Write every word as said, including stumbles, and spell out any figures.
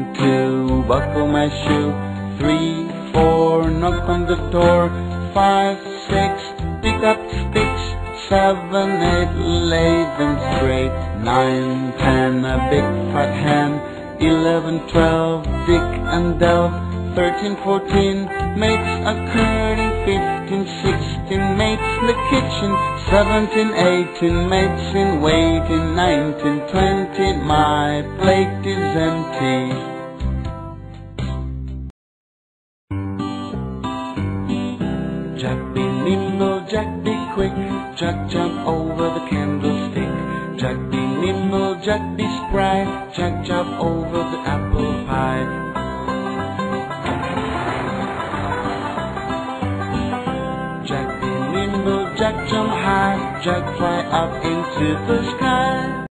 two, buckle my shoe. Three, four, knock on the door. Five, six, pick up sticks. Seven, eight, lay them straight. Nine, ten, a big fat hen. Eleven, twelve, dig and delve. Thirteen, fourteen, mates a curling. Fifteen, sixteen, mates in the kitchen. Seventeen, eighteen, mates in waiting. Nineteen, twenty, my plate is empty. Jack be nimble, Jack be quick. Jack jump over the candlestick. Jack be nimble, Jack be spry. Jack jump over the apple pie. Jack be nimble, Jack jump high. Jack fly up into the sky.